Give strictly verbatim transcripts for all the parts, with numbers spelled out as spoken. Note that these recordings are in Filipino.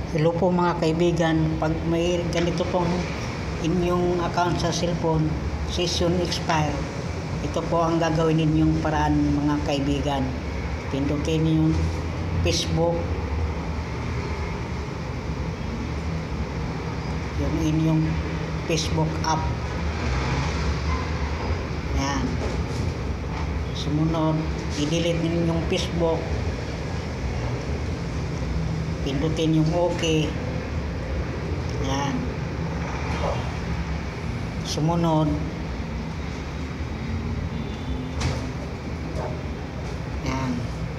Hello po mga kaibigan, pag may ganito pong inyong account sa cellphone, session expire, ito po ang gagawin ninyong paraan mga kaibigan. Pindutin yung Facebook, yung inyong Facebook app. Yan. Sumunod, i-delete ninyo yung Facebook. Pindutin yung OK. Yan. Sumunod. Yan.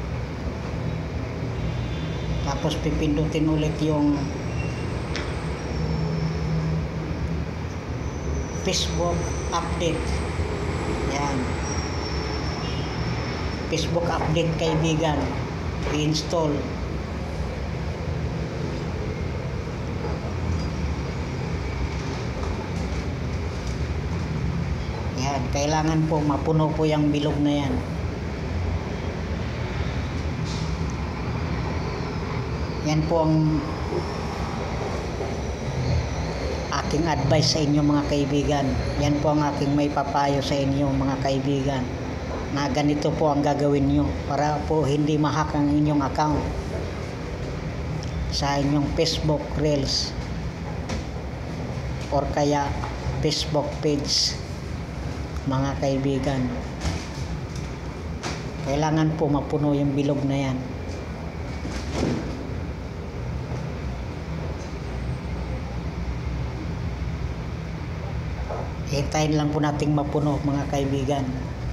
Tapos pipindutin ulit yung Facebook update. Yan. Facebook update kaibigan. I-install. Yan, kailangan po mapuno po yung bilog na yan. Yan po ang aking advice sa inyo mga kaibigan. Yan po ang aking may papayo sa inyo mga kaibigan, na ganito po ang gagawin nyo para po hindi ma-hack ang inyong account sa inyong Facebook Reels or kaya Facebook page mga kaibigan. Kailangan po mapuno yung bilog na yan. Hintayin lang po nating mapuno mga kaibigan.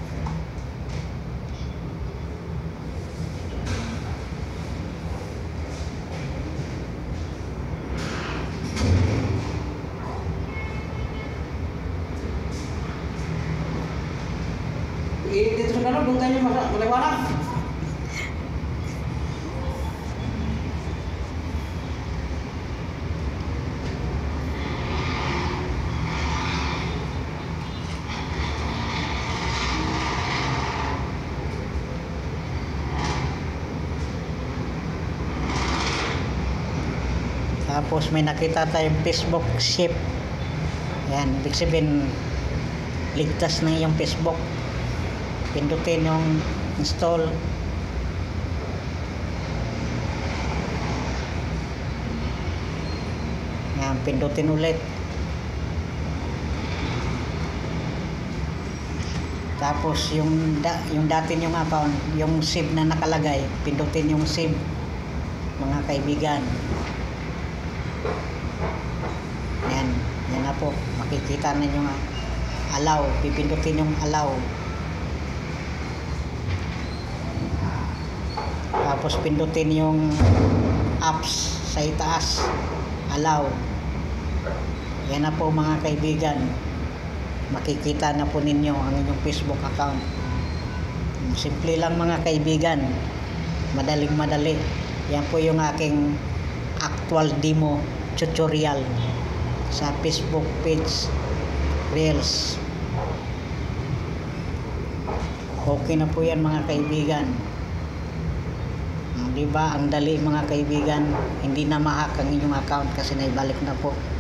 Eh, dito sa kanan, doon tayo maliwanag. Tapos may nakita tayong Facebook ship. Yan, ibig sabihin ligtas na yung Facebook. Pindutin yung install. Yan, pindutin ulit. Tapos yung da, yung dati yung account, yung save na nakalagay, pindutin yung save mga kaibigan. Yan, yan na po. Makikita na yung allow, pipindutin yung allow. Tapos pindutin yung apps sa itaas, allow. Yan na po mga kaibigan. Makikita na po ninyo ang inyong Facebook account. Simple lang mga kaibigan. Madaling madali. Yan po yung aking actual demo tutorial sa Facebook page Reels. Okay na po yan mga kaibigan. Diba, ang dali mga kaibigan, hindi na ma-hack ang inyong account kasi naibalik na po.